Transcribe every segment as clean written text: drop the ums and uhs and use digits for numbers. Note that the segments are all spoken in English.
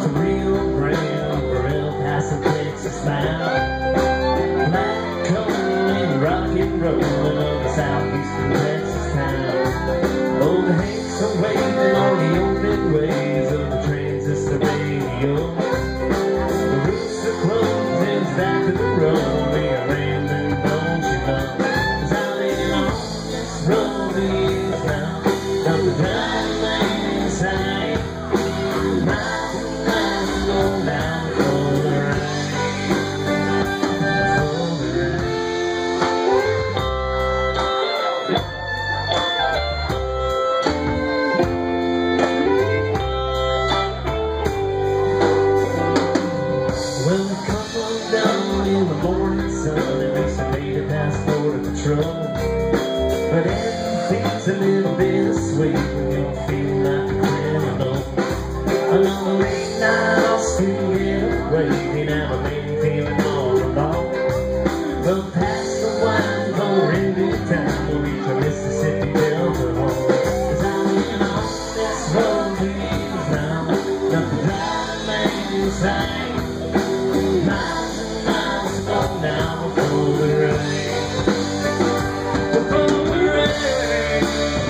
Rio Grande, Burrell, passing Texas bound. Black coal and rock and rollin' on the southeastern Texas town. Old Hanks are waiting on the open ways of the transistor radio. The roofs are closed and it's back to the road. We are rambling, don't you know? 'Cause I've been on this road for years now. Got the driving lane inside. Miles and miles to go down for the ride. Well, we coupled down in the morning sun and we made it past border patrol. But everything's a little bittersweet when you feel like a criminal. Another late night, I'll still get away. We never been feeling all alone. But past the wine, go into town, we'll reach a Mississippi Delta home. 'Cause I've been on this road for years now. Got the driving man inside. Miles and miles to go now before the rain. Before the rain.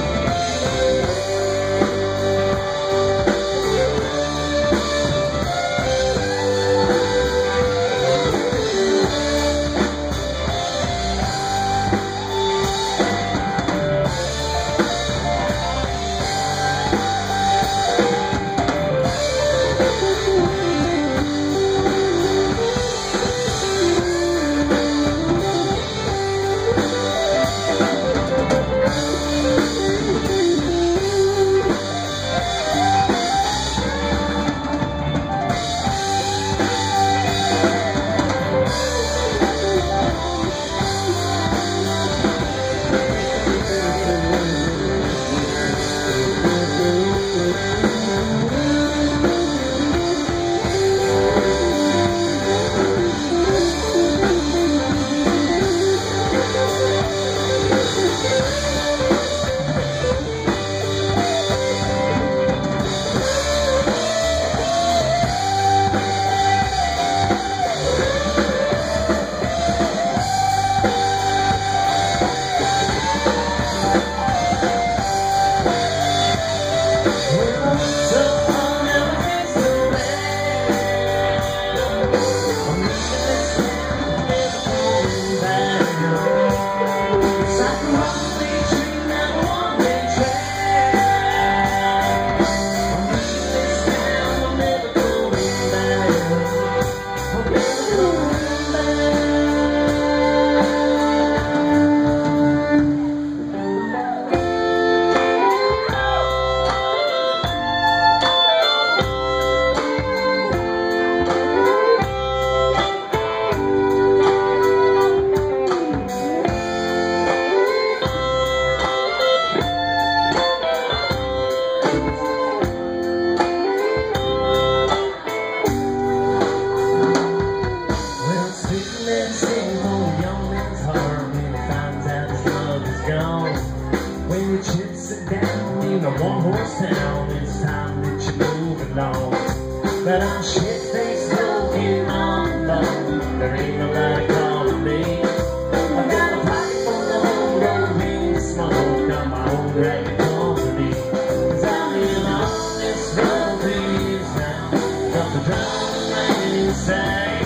When the chips are down in a one-horse town, it's time that you move along. But I'm shit-faced looking all alone. There ain't nobody calling me. I've got a pipe full of old green smoke on my own ragged company. 'Cause I've been on this road for years now. Got the driving lane inside.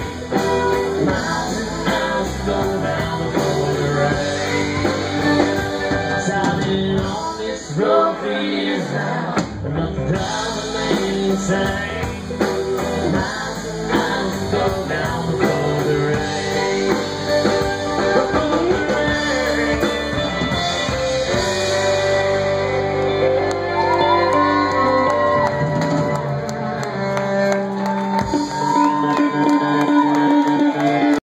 Miles and miles to go down before the rain. 'Cause I've been on this road for years now. Got the driving lane inside.